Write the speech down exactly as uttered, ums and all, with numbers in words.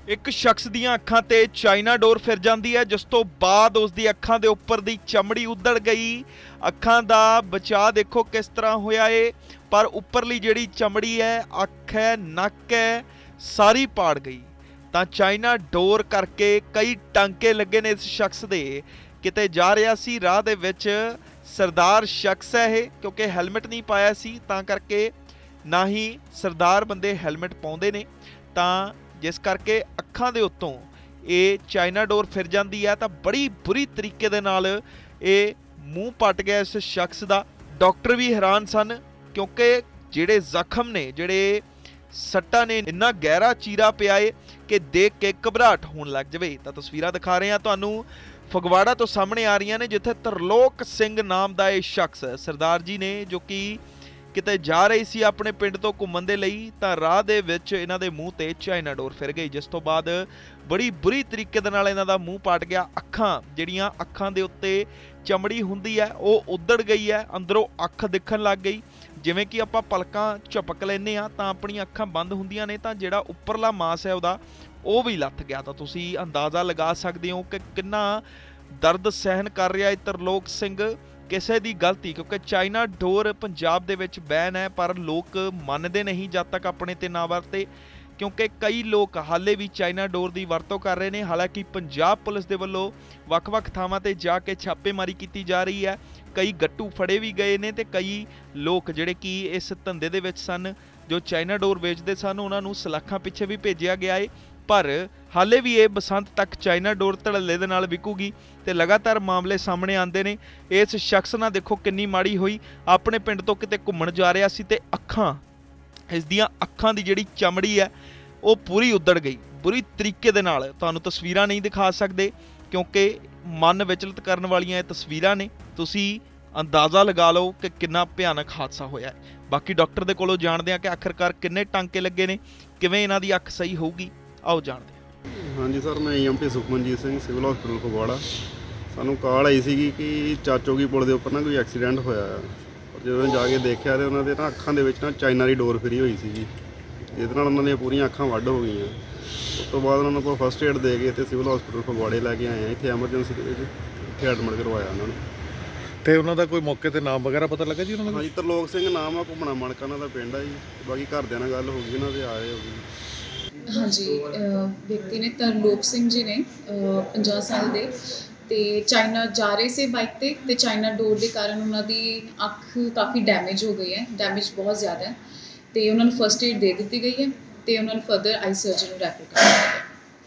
एक शख्स दियां अखां ते चाइना डोर फिर जाती है, जिस तो बाद उसकी अखां दे उपर दी चमड़ी उधड़ गई। अखां दा बचाव देखो किस तरह होया है, पर उपरली जिहड़ी चमड़ी है, अख है, नक है, सारी पाड़ गई। तो चाइना डोर करके कई टांके लगे ने इस शख्स दे। किते जा रहा सी, राह दे विच सरदार शख्स है ये, क्योंकि हैलमेट नहीं पाया सी, तां करके ना ही सरदार बंदे हैलमेट पाउंदे ने, तां जिस करके अखां दे उत्तों ये चाइना डोर फिर जाती है। तो बड़ी बुरी तरीके दे नाल ये मूँह पट गया इस शख्स का। डॉक्टर भी हैरान सन, क्योंकि जिहड़े जख्म ने, जिहड़े सट्टा ने, इन्ना गहरा चीरा पिया है कि देख के घबराहट होने लग जाए। तो तस्वीरां दिखा रहे हैं तुहानूं फगवाड़ा तो सामने आ रही ने, जिथे तरलोक सिंह नाम का यह शख्स सरदार जी ने, जो कि किते जा रही सी अपने पिंड तो घूमण दे लई, तां राह दे विच इन्हां दे मूँह ते चाइना डोर फिर गई, जिस तो बाद बड़ी बुरी तरीके दे नाल इन्हां दा मूँह पाट गया। अखां जिहड़ियां अखां दे उत्ते चमड़ी हुंदी है वो उधड़ गई है, अंदरों अख दिखण लग गई। जिवें कि आपां पलकां झपक लैंदे आ तां अपणीਆਂ अखां बंद हुंदियां ने, तां जिहड़ा उपरला मास है उहदा ਉਹ भी लथ गया। तो तुसी अंदाज़ा लगा सकते हो कि कितना दर्द सहन कर रहा है तरलोक सिंह। किसी की गलती, क्योंकि चाइना डोर पंजाब दे विच बैन है, पर लोग मनते नहीं जब तक अपने ते ना वरते, क्योंकि कई लोग हाले भी चाइना डोर की वरतों कर रहे हैं। हालांकि पंजाब पुलिस के वलों वख-वख थावां ते जाके छापेमारी की जा रही है, कई गट्टू फड़े भी गए ने, ते कई लोग जिहड़े कि इस धंधे दे विच सन, जो चाइना डोर वेचते सन, उन्हां नूं सलाखां पिछे भी भेजिया गया है। पर हाले भी ये बसंत तक चाइना डोर धड़ल्ले दे नाल विकूगी, ते लगातार मामले सामने आते हैं। इस शख्स नाल देखो किन्नी माड़ी हुई, अपने पिंड तो किते घुम्मण जा रहा सी, ते अखां इस दियां अखां दी जिहड़ी चमड़ी है वो पूरी उधड़ गई बुरी तरीके दे नाल। तुहानूं तस्वीरां नहीं दिखा सकते, क्योंकि मन विचलित करन वालियां तस्वीरां ने। तुसी अंदाज़ा लगा लो कि कितना भयानक हादसा होया है। बाकी डॉक्टर दे कोलों जाणदे आ कि आखिरकार किन्ने टांके लगे ने, किवें इन्हां दी अख सही होऊगी, आओ जानते हैं। हाँ जी सर, मैं E M T Sukhmanjit Singh, civil hospital Phagwara. सानू कॉल आई सी कि चाचोगी पुल के उपर ना कोई एक्सीडेंट होया है, और जो जाके देखा तो उन्होंने ना अखां दे विच ना चाइना की डोर फिरी हुई सी, जिस नाल उन्होंने पूरियां अखां वड्ड हो गई। उस तो बाद उन्होंने को फस्ट एड दे के सिविल हॉस्पिटल फगवाड़े लैके आए हैं, इत्थे एमरजेंसी के इत्थे एडमिट करवाया उन्होंने। ਤੇ ਉਹਨਾਂ ਦਾ ਕੋਈ ਮੌਕੇ ਤੇ ਨਾਮ ਵਗੈਰਾ ਪਤਾ ਲੱਗਾ ਜੀ ਉਹਨਾਂ ਦਾ? ਹਾਂਜੀ, ਤਰਲੋਕ ਸਿੰਘ ਨਾਮ ਆ, ਘੁੰਮਣਾ ਮਣਕਾ ਉਹਨਾਂ ਦਾ ਪਿੰਡ ਆ ਜੀ। ਬਾਕੀ ਘਰਦਿਆਂ ਨਾਲ ਗੱਲ ਹੋ ਗਈ, ਉਹਨਾਂ ਦੇ ਆਏ ਹੋ ਗਈ। हाँ जी, व्यक्ति ने तरलोक सिंह जी ने पचास साल के, तो चाइना जा रहे से बाइक पे, तो चाइना डोर के कारण उन्होंने अख काफ़ी डैमेज हो गई है, डैमेज बहुत ज़्यादा है, तो उन्होंने फस्ट एड दे दी गई है, तो उन्होंने फर्दर आई सर्जरी रैफर कर दिया।